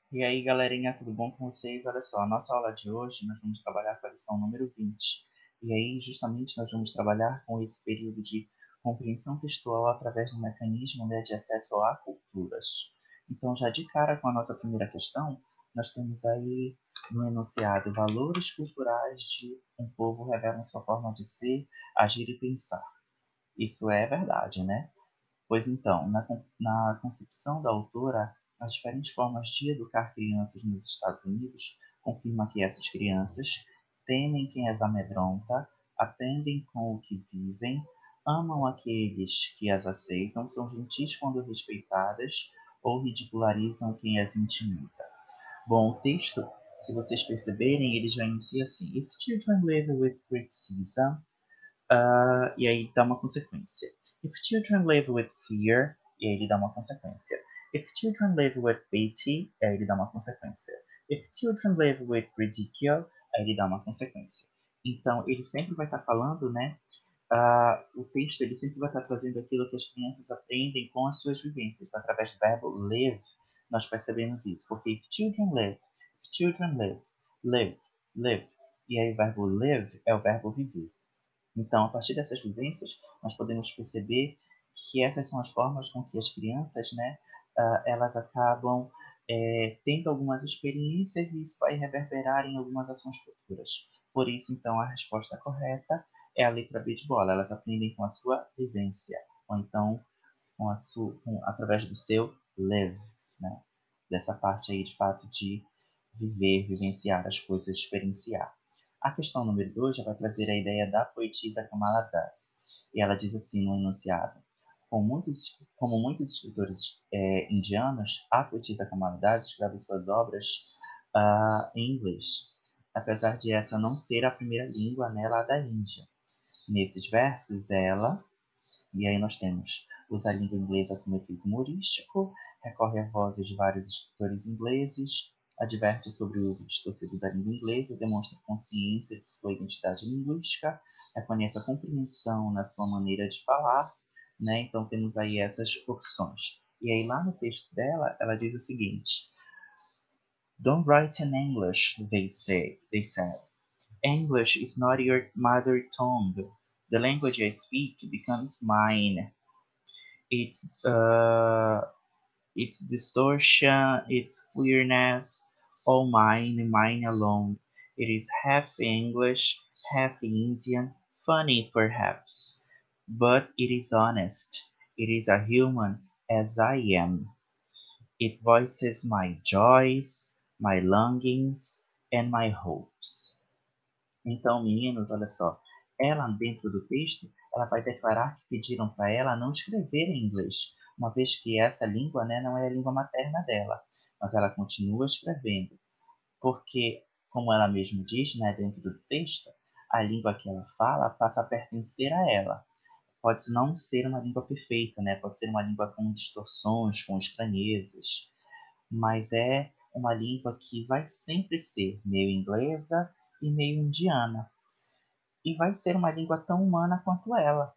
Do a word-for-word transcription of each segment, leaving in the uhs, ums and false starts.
E aí, galerinha, tudo bom com vocês? Olha só, a nossa aula de hoje nós vamos trabalhar com a lição número vinte. E aí, justamente, nós vamos trabalhar com esse período de compreensão textual através do mecanismo, né, de acesso a culturas. Então, já de cara com a nossa primeira questão, nós temos aí no enunciado valores culturais de um povo revelam sua forma de ser, agir e pensar. Isso é verdade, né? Pois então, na, na concepção da autora, as diferentes formas de educar crianças nos Estados Unidos confirma que essas crianças temem quem as amedronta, aprendem com o que vivem, amam aqueles que as aceitam, são gentis quando respeitadas ou ridicularizam quem as intimida. Bom, o texto, se vocês perceberem, ele já inicia assim: If children live with criticism, Uh, e aí dá uma consequência. If children live with fear, e aí ele dá uma consequência. If children live with pity, aí ele dá uma consequência. If children live with ridicule, aí ele dá uma consequência. Então, ele sempre vai estar falando, né? Uh, o texto ele sempre vai estar trazendo aquilo que as crianças aprendem com as suas vivências. Através do verbo live, nós percebemos isso. Porque if children live, if children live, live, live. E aí o verbo live é o verbo viver. Então, a partir dessas vivências, nós podemos perceber que essas são as formas com que as crianças, né, uh, elas acabam é, tendo algumas experiências e isso vai reverberar em algumas ações futuras. Por isso, então, a resposta correta é a letra B de bola. Elas aprendem com a sua vivência, ou então com a sua, com, através do seu live, né? Dessa parte aí, de fato, de viver, vivenciar as coisas, experienciar. A questão número dois já vai trazer a ideia da poetisa Kamala Das. E ela diz assim no enunciado: como muitos, como muitos escritores é, indianos, a poetisa Kamala Das escreve suas obras uh, em inglês, apesar de essa não ser a primeira língua nela da Índia. Nesses versos, ela, e aí nós temos, usa a língua inglesa como efeito humorístico, recorre a vozes de vários escritores ingleses, adverte sobre o uso distorcido da língua inglesa, demonstra consciência de sua identidade linguística, reconhece a compreensão na sua maneira de falar, né? Então temos aí essas opções. E aí lá no texto dela, ela diz o seguinte: Don't write in English, they say, they said. English is not your mother tongue. The language I speak becomes mine. Its uh, its distortion, its clearness, all mine, mine alone. It is half English, half Indian, funny perhaps, but it is honest. It is a human as I am. It voices my joys, my longings, and my hopes. Então, meninos, olha só, ela dentro do texto, ela vai declarar que pediram para ela não escrever em inglês, uma vez que essa língua, né, não é a língua materna dela, mas ela continua escrevendo, porque, como ela mesma diz, né, dentro do texto, a língua que ela fala passa a pertencer a ela. Pode não ser uma língua perfeita, né, pode ser uma língua com distorções, com estranhezas, mas é uma língua que vai sempre ser meio inglesa e meio indiana. E vai ser uma língua tão humana quanto ela,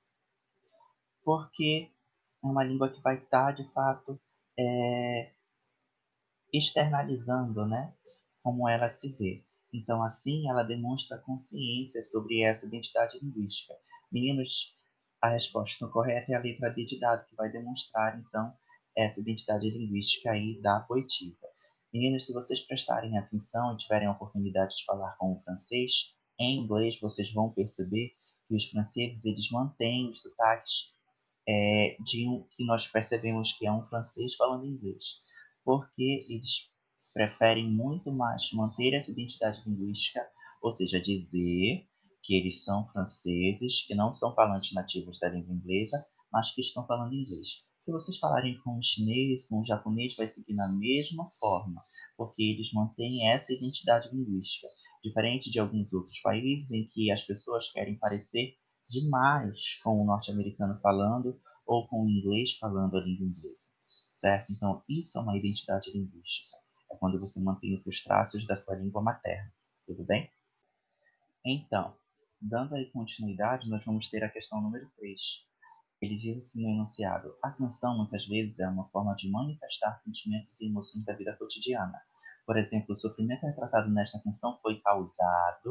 porque é uma língua que vai estar, de fato, é, externalizando, né, como ela se vê. Então, assim, ela demonstra consciência sobre essa identidade linguística. Meninos, a resposta correta é a letra D de dado, que vai demonstrar, então, essa identidade linguística aí da poetisa. Meninos, se vocês prestarem atenção e tiverem a oportunidade de falar com o francês, em inglês vocês vão perceber que os franceses eles mantêm os sotaques é, de um, que nós percebemos que é um francês falando inglês, porque eles preferem muito mais manter essa identidade linguística, ou seja, dizer que eles são franceses, que não são falantes nativos da língua inglesa, mas que estão falando inglês. Se vocês falarem com o chinês, com o japonês, vai seguir na mesma forma, porque eles mantêm essa identidade linguística, diferente de alguns outros países em que as pessoas querem parecer demais com o norte-americano falando ou com o inglês falando a língua inglesa, certo? Então, isso é uma identidade linguística. É quando você mantém os seus traços da sua língua materna, tudo bem? Então, dando aí continuidade, nós vamos ter a questão número três. Ele diz assim no enunciado: a canção muitas vezes é uma forma de manifestar sentimentos e emoções da vida cotidiana. Por exemplo, o sofrimento retratado nesta canção foi causado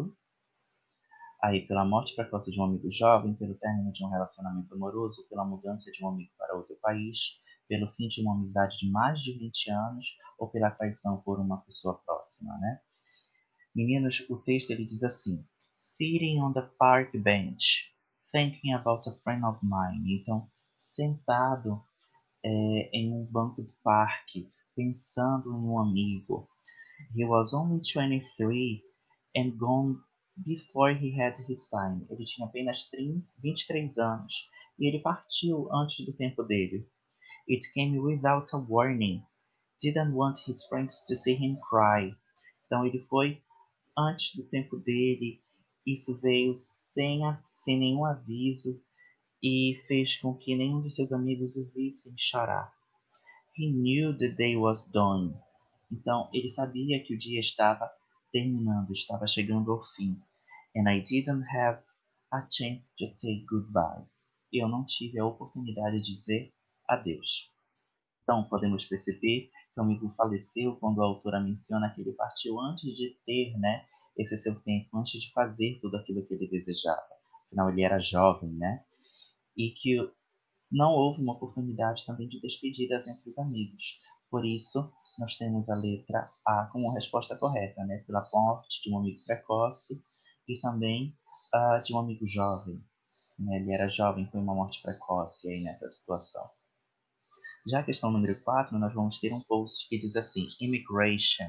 aí pela morte precoce de um amigo jovem, pelo término de um relacionamento amoroso, pela mudança de um amigo para outro país, pelo fim de uma amizade de mais de vinte anos ou pela traição por uma pessoa próxima, né? Meninos, o texto ele diz assim: Sitting on the park bench, thinking about a friend of mine. Então, sentado é, em um banco do parque, pensando em um amigo. He was only twenty-three and gone before he had his time. Ele tinha apenas vinte e três anos e ele partiu antes do tempo dele. It came without a warning. Didn't want his friends to see him cry. Então ele foi antes do tempo dele. Isso veio sem, a, sem nenhum aviso e fez com que nenhum de seus amigos o vissem chorar. He knew the day was done. Então, ele sabia que o dia estava terminando, estava chegando ao fim. And I didn't have a chance to say goodbye. E eu não tive a oportunidade de dizer adeus. Então, podemos perceber que o amigo faleceu quando a autora menciona que ele partiu antes de ter, né, esse seu tempo, antes de fazer tudo aquilo que ele desejava. Afinal, ele era jovem, né? E que não houve uma oportunidade também de despedidas entre os amigos. Por isso, nós temos a letra A como resposta correta, né? Pela morte de um amigo precoce e também uh, de um amigo jovem. Né? Ele era jovem, foi uma morte precoce aí nessa situação. Já a questão número quatro, nós vamos ter um post que diz assim: Immigration.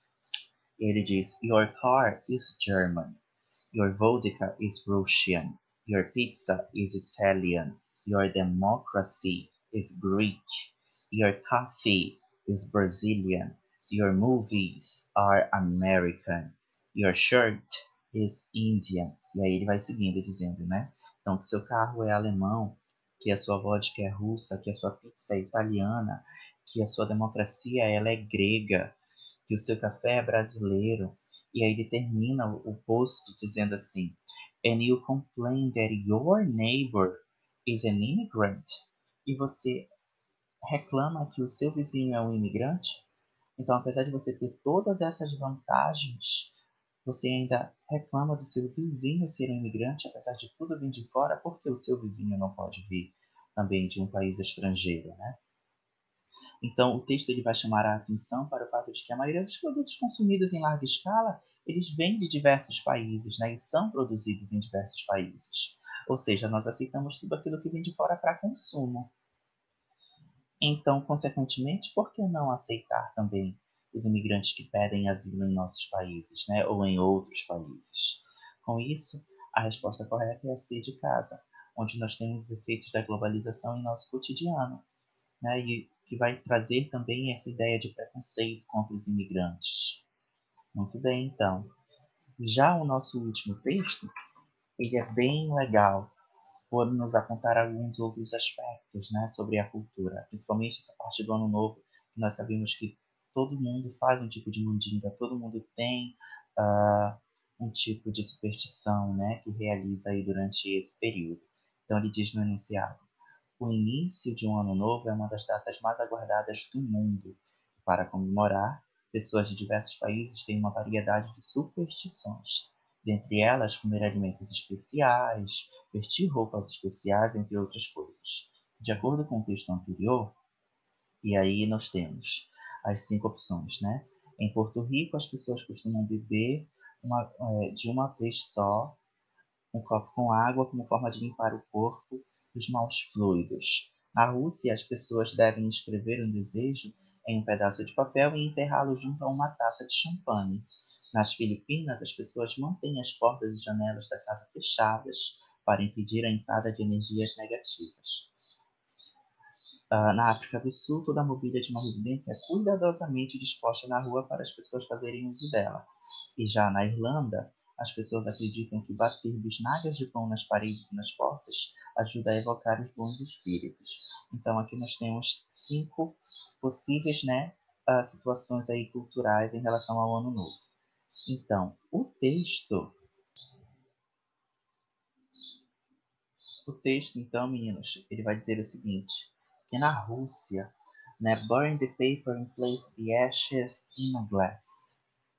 E ele diz: Your car is German. Your vodka is Russian. Your pizza is Italian. Your democracy is Greek. Your coffee is Brazilian. Your movies are American. Your shirt is Indian. E aí ele vai seguindo dizendo, né? Então, que seu carro é alemão, que a sua vodka é russa, que a sua pizza é italiana, que a sua democracia ela é grega, que o seu café é brasileiro. E aí ele termina o post dizendo assim: And you complain that your neighbor is an immigrant. E você reclama que o seu vizinho é um imigrante? Então, apesar de você ter todas essas vantagens, você ainda reclama do seu vizinho ser um imigrante, apesar de tudo vir de fora, porque o seu vizinho não pode vir também de um país estrangeiro, né? Então, o texto ele vai chamar a atenção para o fato de que a maioria dos produtos consumidos em larga escala, eles vêm de diversos países, né, e são produzidos em diversos países. Ou seja, nós aceitamos tudo aquilo que vem de fora para consumo. Então, consequentemente, por que não aceitar também os imigrantes que pedem asilo em nossos países, né, ou em outros países? Com isso, a resposta correta é a C de casa, onde nós temos os efeitos da globalização em nosso cotidiano, né, e que vai trazer também essa ideia de preconceito contra os imigrantes. Muito bem, então. Já o nosso último texto, ele é bem legal por nos apontar alguns outros aspectos, né, sobre a cultura, principalmente essa parte do Ano Novo, que nós sabemos que todo mundo faz um tipo de mandinga, todo mundo tem uh, um tipo de superstição, né, que realiza aí durante esse período. Então ele diz no enunciado: o início de um ano novo é uma das datas mais aguardadas do mundo. Para comemorar, pessoas de diversos países têm uma variedade de superstições. Dentre elas, comer alimentos especiais, vestir roupas especiais, entre outras coisas. De acordo com o texto anterior, e aí nós temos as cinco opções, né? Em Porto Rico, as pessoas costumam beber uma, é, de uma vez só um copo com água como forma de limpar o corpo dos maus fluidos. Na Rússia, as pessoas devem escrever um desejo em um pedaço de papel e enterrá-lo junto a uma taça de champanhe. Nas Filipinas, as pessoas mantêm as portas e janelas da casa fechadas para impedir a entrada de energias negativas. Uh, na África do Sul, toda a mobília de uma residência é cuidadosamente disposta na rua para as pessoas fazerem uso dela. E já na Irlanda, as pessoas acreditam que bater bisnagas de pão nas paredes e nas portas ajuda a evocar os bons espíritos. Então aqui nós temos cinco possíveis, né, uh, situações aí culturais em relação ao Ano Novo. Então, o texto O texto, então, meninos, ele vai dizer o seguinte, que na Rússia, né, burn the paper and place the ashes in a glass.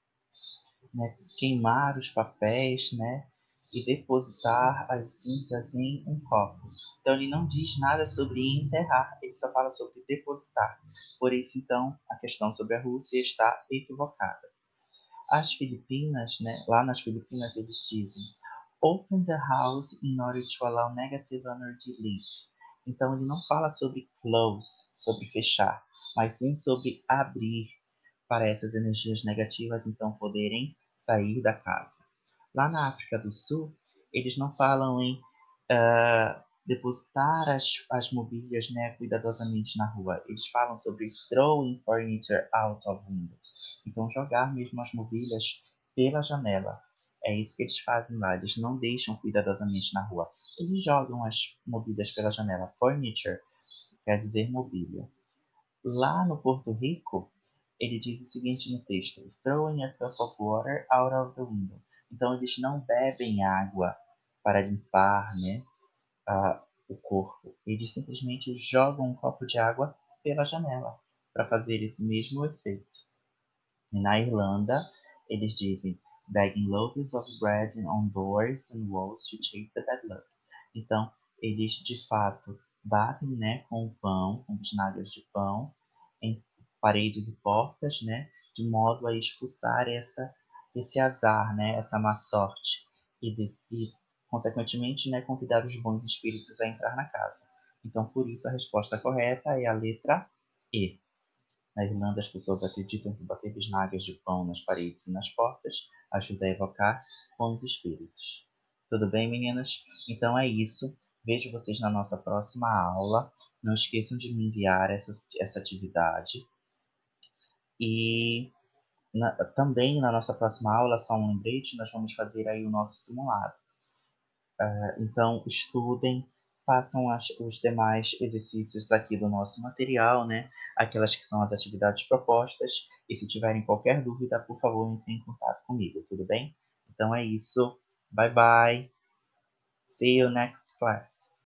Né, queimar os papéis, né, e depositar as cinzas em um copo. Então ele não diz nada sobre enterrar, ele só fala sobre depositar. Por isso, então, a questão sobre a Rússia está equivocada. As Filipinas, né, lá nas Filipinas eles dizem open the house in order to allow negative energy leak. Então ele não fala sobre close, sobre fechar, mas sim sobre abrir para essas energias negativas então poderem sair da casa. Lá na África do Sul, eles não falam em uh, depositar as, as mobílias, né, cuidadosamente na rua. Eles falam sobre throwing furniture out of windows. Então, jogar mesmo as mobílias pela janela. É isso que eles fazem lá. Eles não deixam cuidadosamente na rua. Eles jogam as mobílias pela janela. Furniture quer dizer mobília. Lá no Porto Rico, ele diz o seguinte no texto: throwing a cup of water out of the window. Então, eles não bebem água para limpar, né, uh, o corpo. Eles simplesmente jogam um copo de água pela janela para fazer esse mesmo efeito. E na Irlanda, eles dizem bagging loaves of bread on doors and walls to chase the bad luck. Então, eles de fato batem, né, com o pão, com bisnagas de pão, em paredes e portas, né, de modo a expulsar essa, esse azar, né, essa má sorte e, desse, e consequentemente, né, convidar os bons espíritos a entrar na casa. Então, por isso, a resposta correta é a letra E. Na Irlanda, as pessoas acreditam que bater bisnagas de pão nas paredes e nas portas ajuda a evocar bons espíritos. Tudo bem, meninas? Então é isso. Vejo vocês na nossa próxima aula. Não esqueçam de me enviar essa, essa atividade. E na, também na nossa próxima aula, só um lembrete, nós vamos fazer aí o nosso simulado. Uh, então, estudem, façam as, os demais exercícios aqui do nosso material, né? Aquelas que são as atividades propostas. E se tiverem qualquer dúvida, por favor, entrem em contato comigo, tudo bem? Então é isso. Bye bye. See you next class.